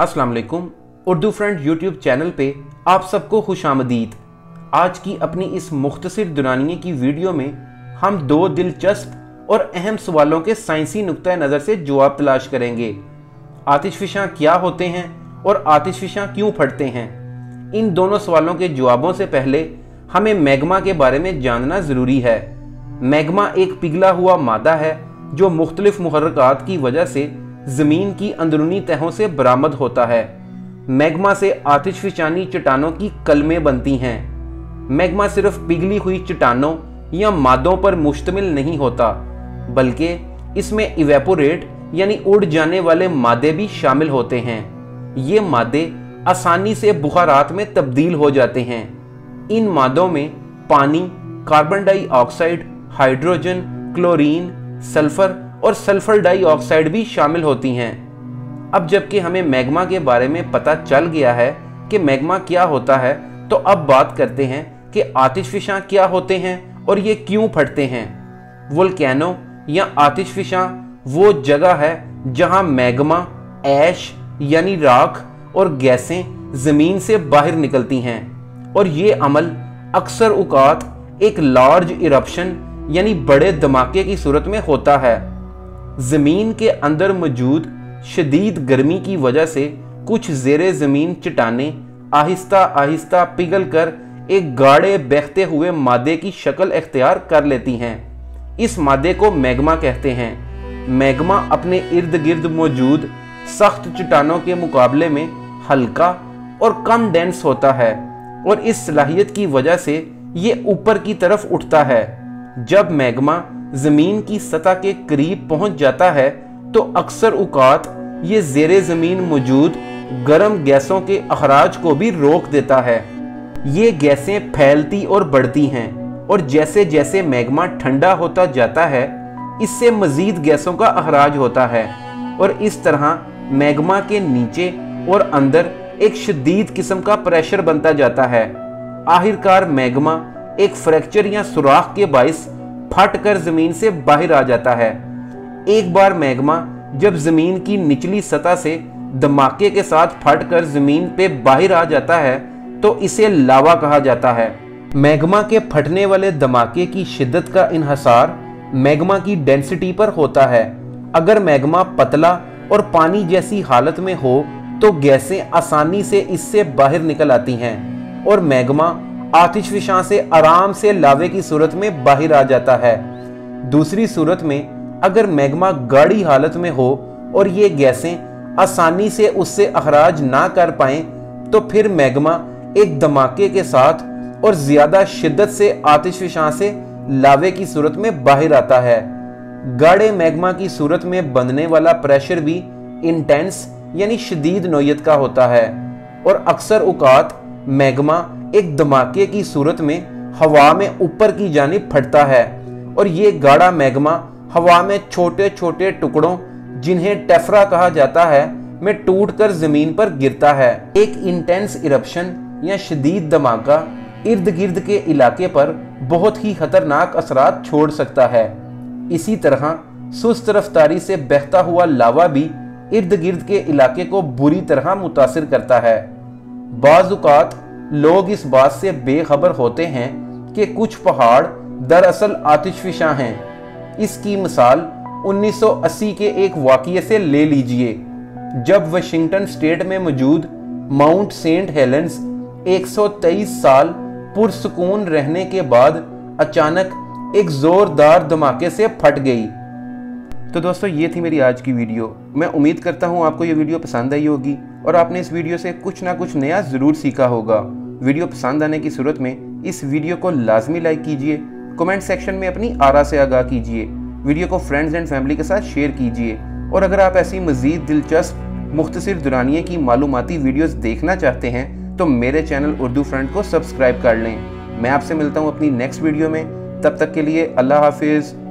अस्सलाम वालेकुम। Urdu friend YouTube channel पे आप सबको खुशामदीद। आज की अपनी इस मुख्तसर दुरानिये की वीडियो में हम दो दिलचस्प और अहम सवालों के साइंसी नुक्ता नज़र से जवाब तलाश करेंगे। आतिशफशां क्या होते हैं और आतिशफशां क्यों फटते हैं? इन दोनों सवालों के जवाबों से पहले हमें मैग्मा के बारे में जानना ज़रूरी है। मैग्मा एक पिघला हुआ मादा है जो मुख्तलिफ मुहर्रकात की वजह से ज़मीन की अंदरूनी तहों से बरामद होता है। मैग्मा से आतिशफशानी चट्टानों की कलमें बनती हैं। मैग्मा सिर्फ पिघली हुई चट्टानों या मादों पर मुश्तमिल नहीं होता, बल्कि इसमें इवेपोरेट यानी उड़ जाने वाले मादे भी शामिल होते हैं। ये मादे आसानी से बुखारात में तब्दील हो जाते हैं। इन मादों में पानी, carbon dioxide, hydrogen, chlorine, sulphur और सल्फर डाइऑक्साइड भी शामिल होती हैं। अब जबकि हमें मैग्मा के बारे में पता चल गया है कि मैग्मा क्या होता है, तो अब बात करते हैं कि आतिशफशां क्या होते हैं और ये क्यों फटते हैं। वोल्केनो या आतिशफशां वो जगह है जहां मैग्मा, ऐश यानी राख और गैसें ज़मीन से बाहर निकलती हैं, और ये अमल अक्सर औक़ात एक लार्ज इरप्शन यानी बड़े धमाके की सूरत में होता है। ज़मीन के अंदर मौजूद शदीद गर्मी की वजह से कुछ ज़ेरे ज़मीन चट्टानें आहिस्ता आहिस्ता पिघल कर एक गाढ़े बहते हुए मादे की शक्ल इख्तियार कर लेती हैं। इस मादे को मैग्मा कहते हैं। मैग्मा अपने इर्द गिर्द मौजूद सख्त चट्टानों के मुकाबले में हल्का और कम डेंस होता है, और इस सलाहियत की वजह से ये ऊपर की तरफ उठता है। जब मैग्मा ज़मीन की सतह के करीब पहुंच जाता है तो अक्सर औक़ात ये ज़ेरे ज़मीन मौजूद गर्म गैसों के अखराज को भी रोक देता है। ये गैसें फैलती और बढ़ती हैं, और जैसे जैसे मैग्मा ठंडा होता जाता है इससे मज़ीद गैसों का अखराज होता है, और इस तरह मैग्मा के नीचे और अंदर एक शदीद किस्म का प्रेशर बनता जाता है। आखिरकार मैग्मा एक फ्रैक्चर या सुराख के बाइस फट कर ज़मीन से बाहर आ जाता है। एक बार मैग्मा जब ज़मीन की निचली सतह से धमाके के साथ फट कर ज़मीन पे बाहर आ जाता है तो इसे लावा कहा जाता है। मैग्मा के फटने वाले धमाके की शिद्दत का इन्हसार मैग्मा की डेंसिटी पर होता है। अगर मैग्मा पतला और पानी जैसी हालत में हो तो गैसें आसानी से इससे बाहर निकल आती हैं, और मैग्मा आतिशफशां से आराम से लावे की सूरत में बाहर आ जाता है। दूसरी सूरत में अगर मैग्मा गाढ़ी हालत में हो और ये गैसें आसानी से उससे अखराज ना कर पाएं, तो फिर मैग्मा एक धमाके के साथ और ज्यादा शिद्दत से आतिशफशां से लावे की सूरत में बाहर आता है। गाढ़े मैग्मा की सूरत में बनने वाला प्रेशर भी इंटेंस यानी शदीद नौयत का होता है, और अक्सर औक़ात मैग्मा एक धमाके की सूरत में हवा में ऊपर की जानिब फटता है, और ये गाढ़ा मैग्मा हवा में छोटे छोटे टुकड़ों, जिन्हें टेफ्रा कहा जाता है, में टूटकर जमीन पर गिरता है। एक इंटेंस इरप्शन या शदीद धमाका इर्द गिर्द के इलाके पर बहुत ही खतरनाक असरात छोड़ सकता है। इसी तरह सुस्त रफ्तारी से बहता हुआ लावा भी इर्द गिर्द के इलाके को बुरी तरह मुतासिर करता है। बाज़ औक़ात लोग इस बात से बेखबर होते हैं कि कुछ पहाड़ दरअसल आतिशफशां हैं। इसकी मिसाल 1980 के एक वाक़ये से ले लीजिए, जब वाशिंगटन स्टेट में मौजूद माउंट सेंट हेलेंस 123 साल पुरसुकून रहने के बाद अचानक एक ज़ोरदार धमाके से फट गई। तो दोस्तों, ये थी मेरी आज की वीडियो। मैं उम्मीद करता हूँ आपको ये वीडियो पसंद आई होगी और आपने इस वीडियो से कुछ ना कुछ नया ज़रूर सीखा होगा। वीडियो पसंद आने की सूरत में इस वीडियो को लाजमी लाइक कीजिए, कमेंट सेक्शन में अपनी आरा से आगाह कीजिए, वीडियो को फ्रेंड्स एंड फैमिली के साथ शेयर कीजिए, और अगर आप ऐसी मज़ीद दिलचस्प मुख्तसर दुरानिये की मालूमाती वीडियोस देखना चाहते हैं तो मेरे चैनल उर्दू फ्रेंड को सब्सक्राइब कर लें। मैं आपसे मिलता हूँ अपनी नेक्स्ट वीडियो में। तब तक के लिए अल्लाह हाफिज़।